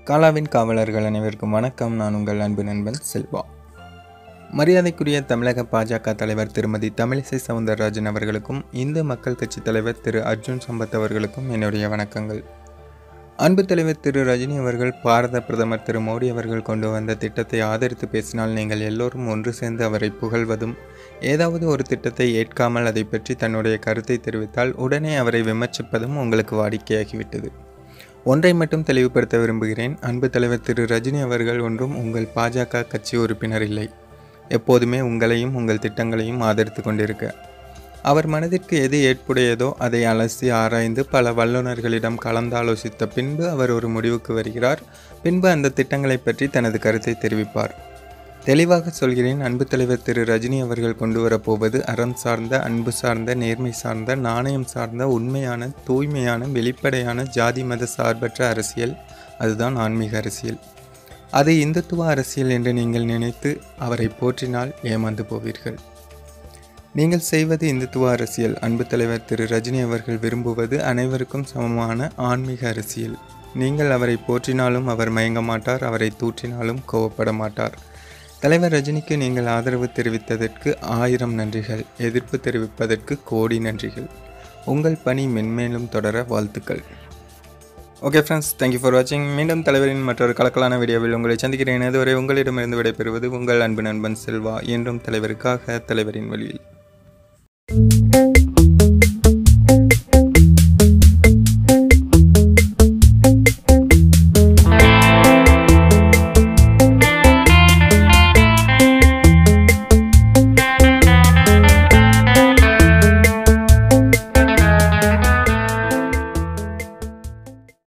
காலாவின் காவலர்கள் அனைவருக்கும் வணக்கம். நான் உங்கள் அன்பு நண்பன் செல்வா. மரியாதைக்குரிய தமிழக பாஜக தலைவர் திருமதி தமிழிசை சவுந்தரராஜன் அவர்களுக்கும் இந்து மக்கள் கட்சி தலைவர் திரு அர்ஜுன் சம்பத் அவர்களுக்கும் என்னுடைய வணக்கங்கள். அன்பு தலைவர் திரு ரஜினி அவர்கள் பாரத பிரதமர் திரு மோடி அவர்கள் கொண்டு வந்த திட்டத்தை ஆதரித்து பேசினால் நீங்கள் எல்லோரும் ஒன்று சேர்ந்து அவரை புகழ்வதும், ஏதாவது ஒரு திட்டத்தை ஏற்காமல் அதை பற்றி தன்னுடைய கருத்தை தெரிவித்தால் உடனே அவரை விமர்சிப்பதும் உங்களுக்கு வாடிக்கையாகிவிட்டது. ஒன்றை மட்டும் தெளிவுபடுத்த விரும்புகிறேன். அன்பு தலைவர் திரு ரஜினி அவர்கள் ஒன்றும் உங்கள் பாஜக கட்சி உறுப்பினர் இல்லை. எப்போதுமே உங்களையும் உங்கள் திட்டங்களையும் ஆதரித்து கொண்டிருக்க அவர் மனதிற்கு எது ஏற்புடையதோ அதை அலசி ஆராய்ந்து பல வல்லுநர்களிடம் கலந்தாலோசித்த பின்பு அவர் ஒரு முடிவுக்கு வருகிறார். பின்பு அந்த திட்டங்களை பற்றி தனது கருத்தை தெரிவிப்பார். தெளிவாக சொல்கிறேன், அன்பு தலைவர் திரு ரஜினி அவர்கள் கொண்டு வரப்போவது அறம் சார்ந்த, அன்பு சார்ந்த, நேர்மை சார்ந்த, நாணயம் சார்ந்த, உண்மையான, தூய்மையான, வெளிப்படையான, ஜாதி மத சார்பற்ற அரசியல். அதுதான் ஆன்மீக அரசியல். அது இந்துத்துவ அரசியல் என்று நீங்கள் நினைத்து அவரை போற்றினால் ஏமாந்து போவீர்கள். நீங்கள் செய்வது இந்துத்துவ அரசியல். அன்பு தலைவர் திரு ரஜினி அவர்கள் விரும்புவது அனைவருக்கும் சமமான ஆன்மீக அரசியல். நீங்கள் அவரை போற்றினாலும் அவர் மயங்க மாட்டார், அவரை தூற்றினாலும் கோவப்பட மாட்டார். தலைவர் ரஜினிக்கு நீங்கள் ஆதரவு தெரிவித்ததற்கு 1000 நன்றிகள், எதிர்ப்பு தெரிவிப்பதற்கு கோடி நன்றிகள். உங்கள் பணி மென்மேலும் தொடர வாழ்த்துக்கள். ஓகே ஃப்ரெண்ட்ஸ், தேங்க்யூ ஃபார் வாட்சிங். மீண்டும் தலைவரின் மற்றொரு கலக்கலான வீடியோவில் உங்களை சந்திக்கிறேன். அதுவரை உங்களிடமிருந்து விடைபெறுவது உங்கள் அன்பு நண்பன் செல்வா. என்றும் தலைவருக்காக, தலைவரின் வழியில்.